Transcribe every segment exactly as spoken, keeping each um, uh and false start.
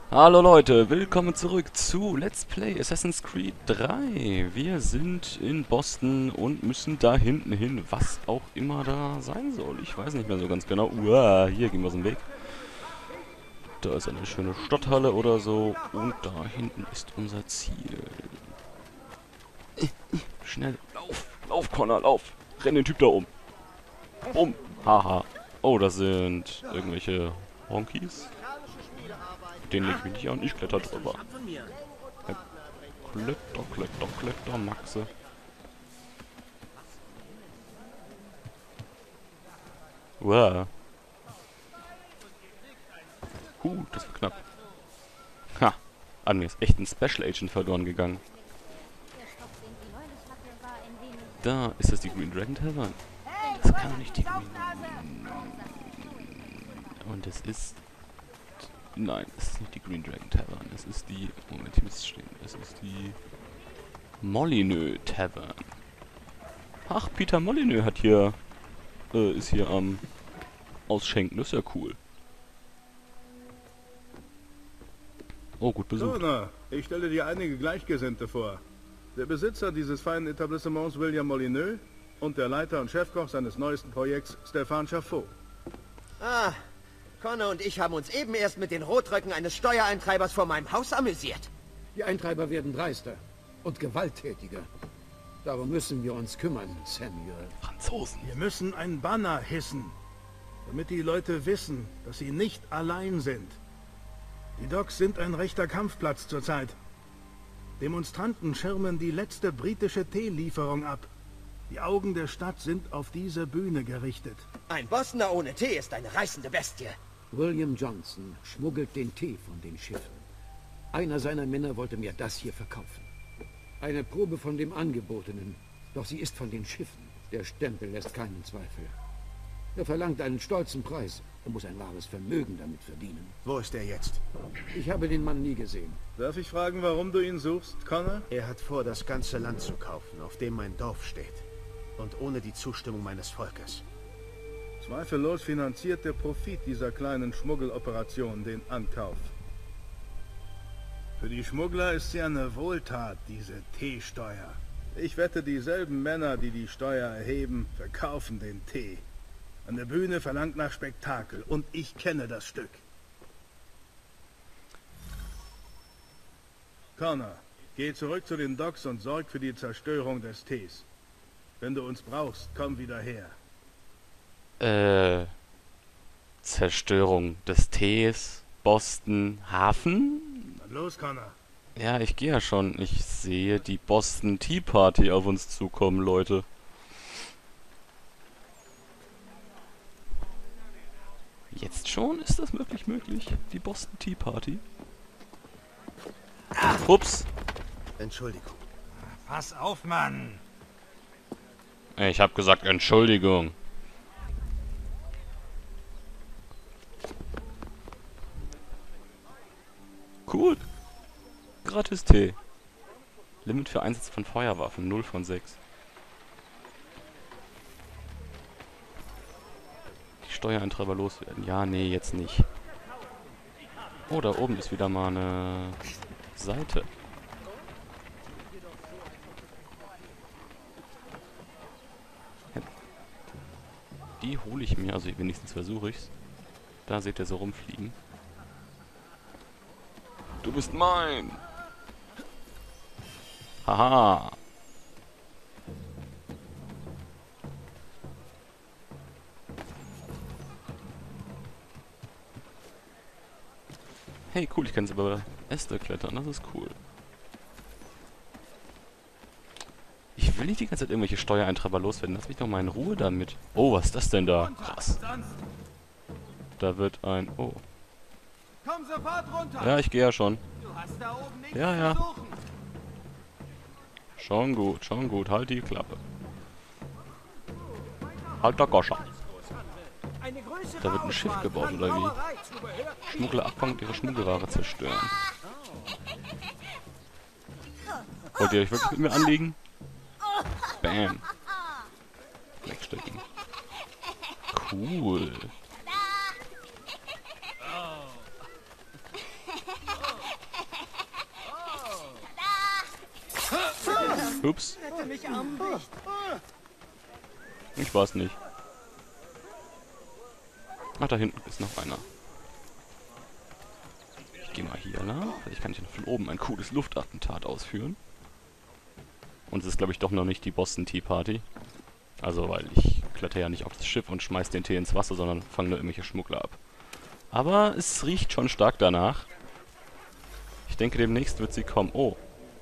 Hallo Leute, willkommen zurück zu Let's Play Assassin's Creed drei. Wir sind in Boston und müssen da hinten hin, was auch immer da sein soll. Ich weiß nicht mehr so ganz genau. Uah, hier gehen wir aus dem Weg. Da ist eine schöne Stadthalle oder so. Und da hinten ist unser Ziel. Schnell, lauf, lauf Connor, lauf. Renn den Typ da um. Bumm, haha. Oh, das sind irgendwelche Honkies. Den leg ich mich nicht an, ich kletter drüber. Kletter, kletter, kletter, Maxe. Wow. Huh, das war knapp. Ha, an mir ist echt ein Special Agent verloren gegangen. Da ist das die Green Dragon Tavern. Das kann doch nicht die Green... Und es ist... Nein, es ist nicht die Green Dragon Tavern. Es ist die... Moment, hier müsste es stehen. Es ist die... Molyneux Tavern. Ach, Peter Molyneux hat hier... Äh, ist hier am... Ausschenken. Das ist ja cool. Oh, gut besucht. Connor, ich stelle dir einige Gleichgesinnte vor. Der Besitzer dieses feinen Etablissements, William Molyneux, und der Leiter und Chefkoch seines neuesten Projekts, Stéphane Chaffaut. Ah, Connor und ich haben uns eben erst mit den Rotröcken eines Steuereintreibers vor meinem Haus amüsiert. Die Eintreiber werden dreister und gewalttätiger. Darum müssen wir uns kümmern, Samuel. Franzosen. Wir müssen ein Banner hissen, damit die Leute wissen, dass sie nicht allein sind. Die Docks sind ein rechter Kampfplatz zurzeit. Demonstranten schirmen die letzte britische Teelieferung ab. Die Augen der Stadt sind auf diese Bühne gerichtet. Ein Bostoner ohne Tee ist eine reißende Bestie. William Johnson schmuggelt den Tee von den Schiffen. Einer seiner Männer wollte mir das hier verkaufen. Eine Probe von dem Angebotenen, doch sie ist von den Schiffen. Der Stempel lässt keinen Zweifel. Er verlangt einen stolzen Preis und muss ein wahres Vermögen damit verdienen. Wo ist er jetzt? Ich habe den Mann nie gesehen. Darf ich fragen, warum du ihn suchst, Connor? Er hat vor, das ganze Land zu kaufen, auf dem mein Dorf steht. Und ohne die Zustimmung meines Volkes. Zweifellos finanziert der Profit dieser kleinen Schmuggeloperation den Ankauf. Für die Schmuggler ist sie eine Wohltat, diese Teesteuer. Ich wette, dieselben Männer, die die Steuer erheben, verkaufen den Tee. An der Bühne verlangt nach Spektakel und ich kenne das Stück. Connor, geh zurück zu den Docks und sorg für die Zerstörung des Tees. Wenn du uns brauchst, komm wieder her. Äh... Zerstörung des Tees, Boston, Hafen? Dann los, Connor. Ja, ich gehe ja schon. Ich sehe die Boston Tea Party auf uns zukommen, Leute. Jetzt schon? Ist das wirklich möglich? Die Boston Tea Party? Ups. Entschuldigung. Pass auf, Mann! Ich habe gesagt Entschuldigung. Cool. Gratis Tee. Limit für Einsatz von Feuerwaffen null von sechs. Die Steuereintreiber loswerden. Ja, nee, jetzt nicht. Oh, da oben ist wieder mal eine Seite. Die hole ich mir, also wenigstens versuche ich's. Da seht ihr so rumfliegen. Du bist mein! Haha! Hey, cool, ich kann jetzt über Äste klettern, das ist cool. Ich will nicht die ganze Zeit irgendwelche Steuereintreiber loswerden, lass mich doch mal in Ruhe damit. Oh, was ist das denn da? Krass. Da wird ein... Oh. Komm sofort runter! Ja, ich gehe ja schon. Du hast da oben nichts Ja, ja. zu suchen. Schon gut, schon gut. Halt die Klappe. Halt der Goscha. Eine größere Da wird ein Schiff Auswahl gebaut, an oder wie? Brauereizubehör. Schmuggler abfangen und ihre Schmuggelware zerstören. Wollt ihr euch wirklich mit mir anlegen? Bam. Wegstecken. Cool. Ups. Rette mich, Armwicht. Ich weiß nicht. Ach, da hinten ist noch einer. Ich gehe mal hier lang. Vielleicht kann ich noch von oben ein cooles Luftattentat ausführen. Und es ist, glaube ich, doch noch nicht die Boston Tea Party. Also, weil ich kletter ja nicht auf das Schiff und schmeiß den Tee ins Wasser, sondern fange nur irgendwelche Schmuggler ab. Aber es riecht schon stark danach. Ich denke, demnächst wird sie kommen. Oh.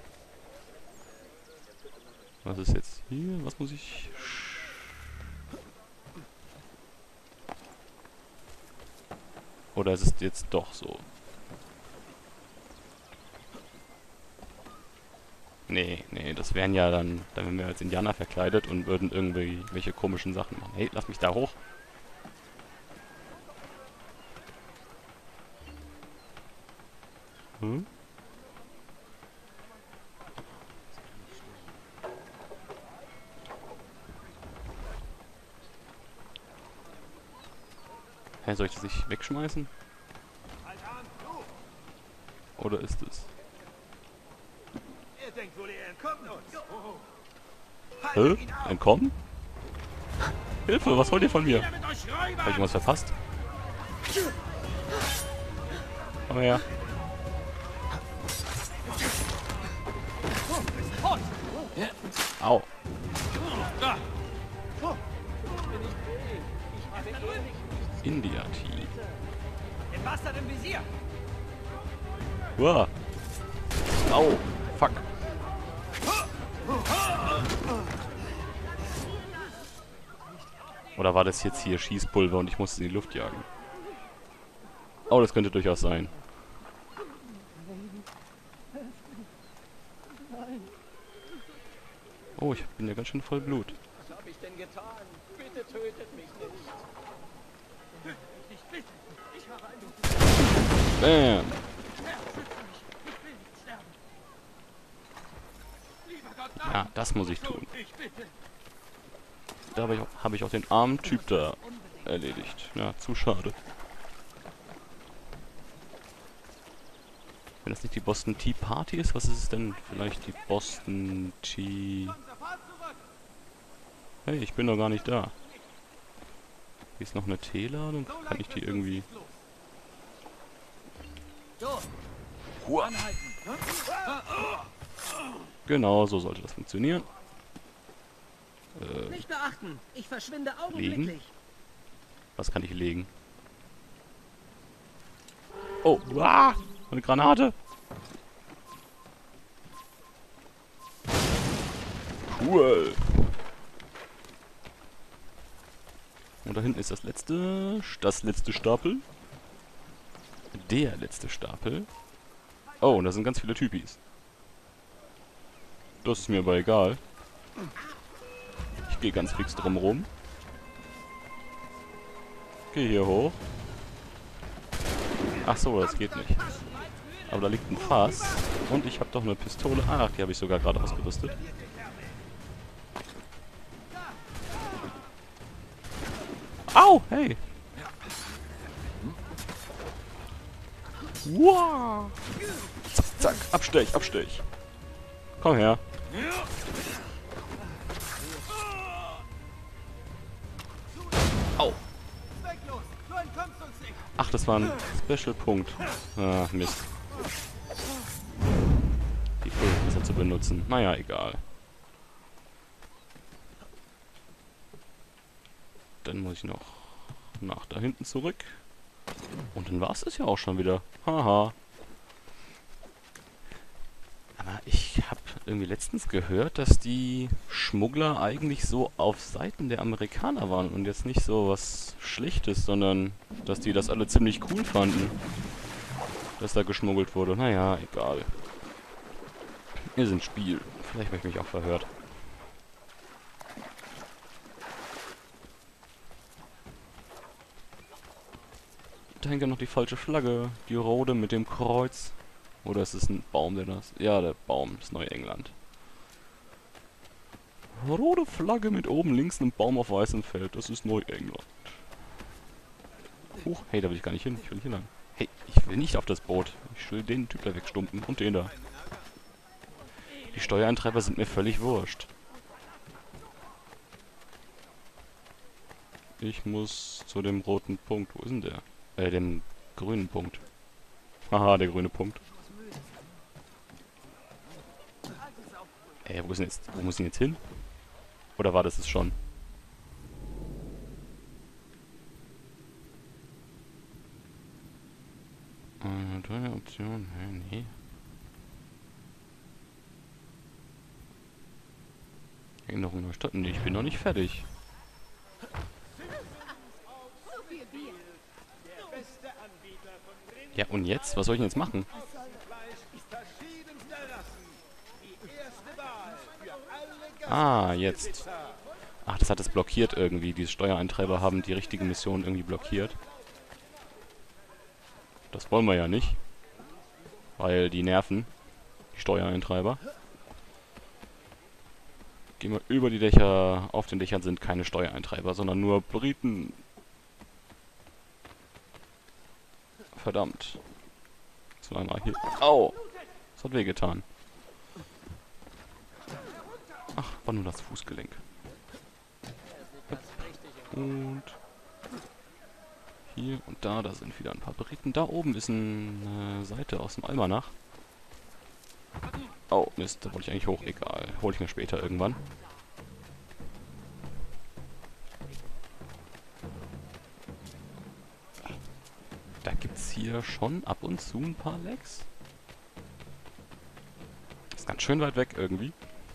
Was ist jetzt hier? Was muss ich... Oder ist es jetzt doch so? Nee, nee, das wären ja dann... Dann wären wir als Indianer verkleidet und würden irgendwie welche komischen Sachen machen. Hey, lass mich da hoch. Hm? Hä, soll ich das nicht wegschmeißen? Oder ist es? Er denkt wohl, er entkommt uns. Hä? Entkommen? Hilfe, was wollt ihr von mir? Mit euch Räubern! Hab ich irgendwas verpasst? Komm her. Au. India Tea. Den Bastard im Visier! Uah. Au. Fuck. Oder war das jetzt hier Schießpulver und ich musste in die Luft jagen? Oh, das könnte durchaus sein. Oh, ich bin ja ganz schön voll Blut. Was hab ich denn getan? Bitte tötet mich nicht. Nicht bitte. Ich habe einen... Bam. Ja, das muss ich tun. Da habe ich, auch, hab ich auch den armen Typ da erledigt. Ja, zu schade. Wenn das nicht die Boston Tea Party ist, was ist es denn? Vielleicht die Boston Tea... Hey, ich bin doch gar nicht da. Hier ist noch eine Teeladung. Kann ich die irgendwie... Hua. Genau, so sollte das funktionieren. Äh, Nicht beachten. Ich verschwinde legen? augenblicklich. Was kann ich legen? Oh, ah, eine Granate. Cool. Und da hinten ist das letzte, das letzte Stapel. Der letzte Stapel. Oh, und da sind ganz viele Typis. Das ist mir aber egal. Ich gehe ganz fix drum rum. Gehe hier hoch. Ach so, das geht nicht. Aber da liegt ein Fass. Und ich habe doch eine Pistole. Ach, die habe ich sogar gerade ausgerüstet. Au, hey. Wow. Zack, zack. Abstech, abstech. Komm her. Au. Ach, das war ein Special-Punkt. Ah, Mist. Die Fähigkeit zu benutzen. Naja, egal. Dann muss ich noch nach da hinten zurück. Und dann war es das ja auch schon wieder. Haha. Aber ich habe irgendwie letztens gehört, dass die Schmuggler eigentlich so auf Seiten der Amerikaner waren und jetzt nicht so was Schlechtes, sondern dass die das alle ziemlich cool fanden, dass da geschmuggelt wurde. Naja, egal. Wir sind Spiel. Vielleicht habe ich mich auch verhört. Da hängt ja noch die falsche Flagge. Die rote mit dem Kreuz. Oder ist es ein Baum, der das... Ja, der Baum, das Neuengland. Rote Flagge mit oben links einem Baum auf weißem Feld. Das ist Neuengland. Huch, hey, da will ich gar nicht hin. Ich will hier lang. Hey, ich will nicht auf das Boot. Ich will den Typ da wegstumpen und den da. Die Steuereintreiber sind mir völlig wurscht. Ich muss zu dem roten Punkt. Wo ist denn der? Äh, dem grünen Punkt. Haha, der grüne Punkt. Ey, wo ist denn jetzt? Wo muss ich denn jetzt hin? Oder war das es schon? Äh, neue Option. Hä, nee. Erinnerung neu starten. Nee, ich bin noch nicht fertig. Ja, und jetzt? Was soll ich denn jetzt machen? Ah, jetzt. Ach, das hat es blockiert irgendwie. Diese Steuereintreiber haben die richtige Mission irgendwie blockiert. Das wollen wir ja nicht. Weil die nerven. Die Steuereintreiber. Gehen wir über die Dächer. Auf den Dächern sind keine Steuereintreiber, sondern nur Briten. Verdammt. Zweimal hier. Au! Das hat wehgetan. Ach, war nur das Fußgelenk. Und hier und da, da sind wieder ein paar Briten. Da oben ist eine Seite aus dem Almanach. Oh, Mist, da wollte ich eigentlich hoch. Egal. Hol ich mir später irgendwann. Da gibt's hier schon ab und zu ein paar Lecks. Ist ganz schön weit weg irgendwie.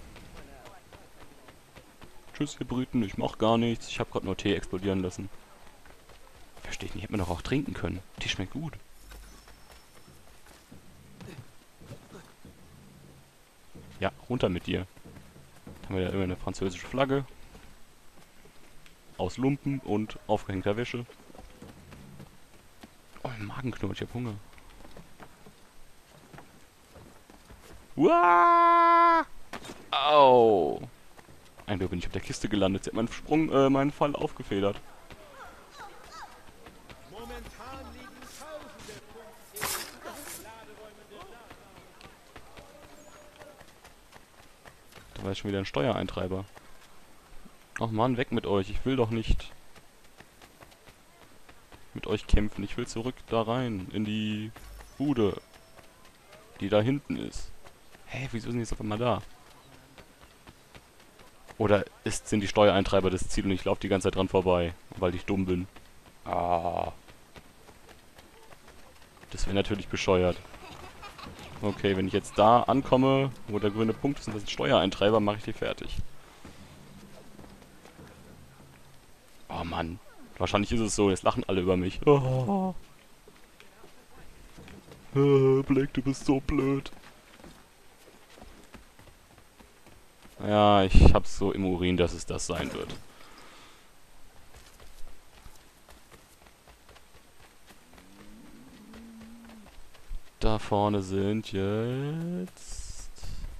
Tschüss, ihr Briten, ich mach gar nichts. Ich habe gerade nur Tee explodieren lassen. Verstehe ich nicht, hätte man doch auch trinken können. Tee schmeckt gut. Ja, runter mit dir. Dann haben wir ja immer eine französische Flagge. Aus Lumpen und aufgehängter Wäsche. Oh, mein Magen knurrt, ich hab Hunger. Uah! Au! Ein Glück bin ich auf der Kiste gelandet. Sie hat meinen Sprung, äh, meinen Fall aufgefedert. Da war jetzt schon wieder ein Steuereintreiber. Ach Mann, weg mit euch. Ich will doch nicht mit euch kämpfen. Ich will zurück da rein. In die Bude. Die da hinten ist. Hä, wieso sind die jetzt auf einmal da? Oder ist, sind die Steuereintreiber das Ziel und ich laufe die ganze Zeit dran vorbei, weil ich dumm bin? Ah. Das wäre natürlich bescheuert. Okay, wenn ich jetzt da ankomme, wo der grüne Punkt ist und das ist ein Steuereintreiber, mache ich die fertig. Oh Mann. Wahrscheinlich ist es so, jetzt lachen alle über mich. Oh. Blake, du bist so blöd. Ja, ich hab's so im Urin, dass es das sein wird. Da vorne sind jetzt...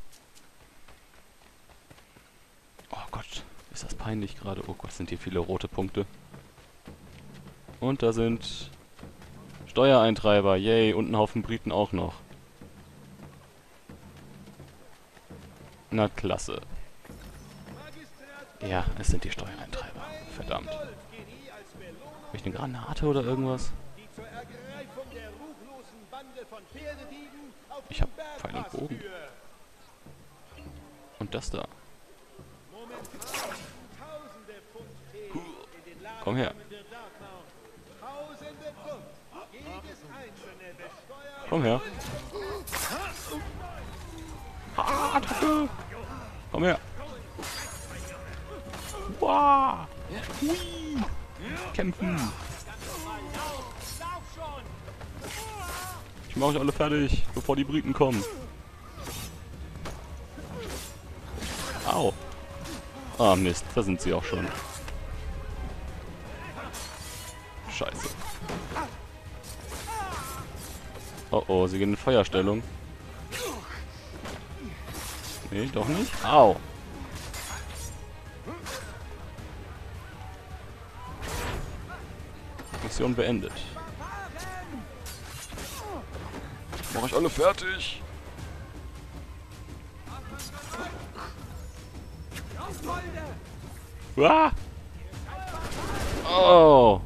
Oh Gott, ist das peinlich gerade. Oh Gott, sind hier viele rote Punkte. Und da sind Steuereintreiber, yay, und ein Haufen Briten auch noch. Na klasse. Ja, es sind die Steuereintreiber. Verdammt. Habe ich eine Granate oder irgendwas? Ich hab Pfeil und Bogen. Und das da. Komm her. Komm her. Ah, Attacke. Komm her. Wow. Hui. Kämpfen. Ich mache euch alle fertig, bevor die Briten kommen. Au. Ah, Mist, da sind sie auch schon. Scheiße. Oh oh, sie gehen in Feuerstellung. Nee, doch nicht. Au. Mission beendet. Mach ich alle fertig. Ah! Oh!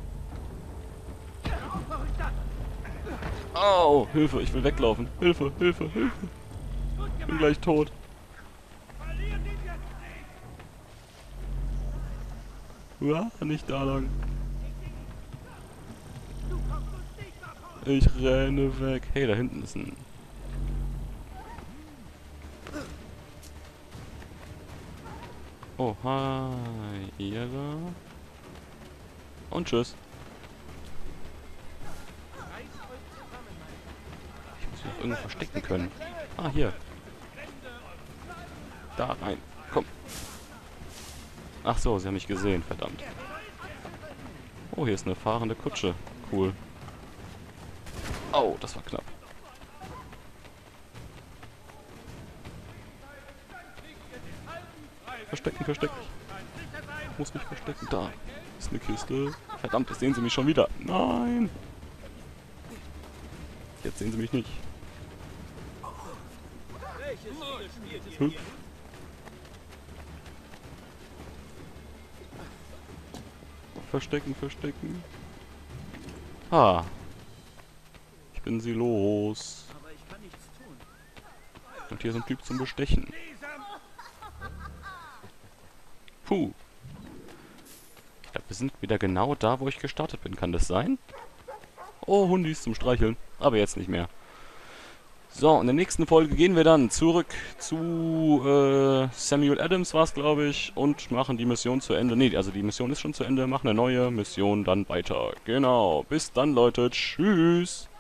Oh! Hilfe, ich will weglaufen. Hilfe, Hilfe, Hilfe. Ich bin gleich tot. Ah, nicht da lang. Ich renne weg. Hey, da hinten ist ein... Oh, hi. Ihr da. Und tschüss. Ich muss mich noch irgendwo verstecken können. Ah, hier. Da rein. Komm. Ach so, sie haben mich gesehen. Verdammt. Oh, hier ist eine fahrende Kutsche. Cool. Oh, das war knapp. Verstecken, verstecken. Ich muss mich verstecken. Da ist eine Kiste. Verdammt, jetzt sehen sie mich schon wieder. Nein! Jetzt sehen sie mich nicht. Hm? Verstecken, verstecken. Ah. Ich bin sie los. Und hier ist ein Typ zum Bestechen. Puh. Ich glaube, wir sind wieder genau da, wo ich gestartet bin. Kann das sein? Oh, Hundis zum Streicheln. Aber jetzt nicht mehr. So, in der nächsten Folge gehen wir dann zurück zu äh, Samuel Adams, war es, glaube ich, und machen die Mission zu Ende. Ne, also die Mission ist schon zu Ende. Machen eine neue Mission dann weiter. Genau. Bis dann, Leute. Tschüss.